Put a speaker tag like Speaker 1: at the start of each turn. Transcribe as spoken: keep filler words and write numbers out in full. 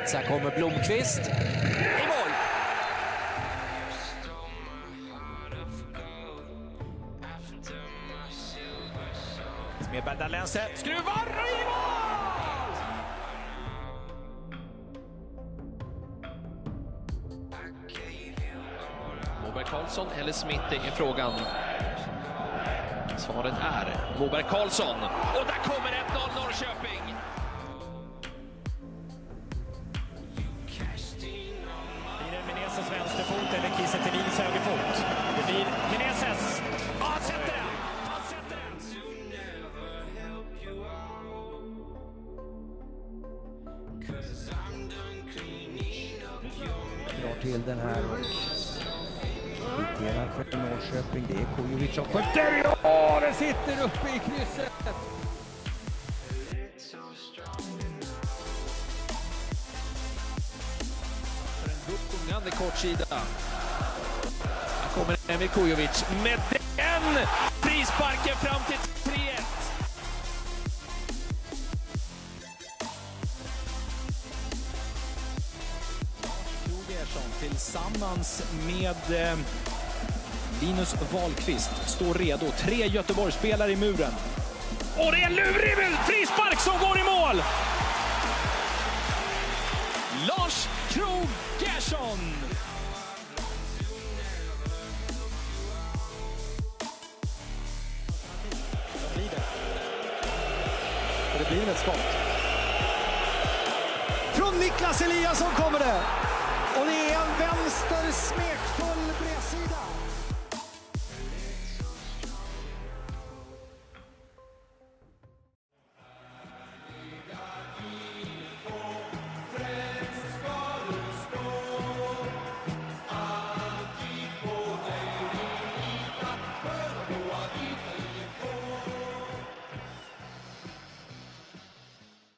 Speaker 1: plats. Här kommer Blomqvist. I mål! Med Berdalense. Skruvar i mål!
Speaker 2: Moberg Karlsson eller Smith är frågan. Svaret är Moberg Karlsson. Och där kommer ett noll Norrköping.
Speaker 3: Blir det Meneses vänsterfot eller Kiese Thelins högerfot? Det blir Meneses. Ja, han sätter den! Han sätter den!
Speaker 4: Drar till den här och kvitterar för Norrköping. Det är Kujovic som skjuter. Ja, det sitter uppe i krysset.
Speaker 2: För en gungande kortsida. Här kommer Emil Kujovic med den frisparken fram till tre ett.
Speaker 3: Tillsammans med eh, Linus Wahlqvist står redo. Tre Göteborgsspelare i muren. Och det är en lurig frispark som går i mål! Lars Krogh Gerson! Och det blir ett skott.
Speaker 5: Från Niklas Eliasson kommer det! Och det är en vänster smekfull bredsida.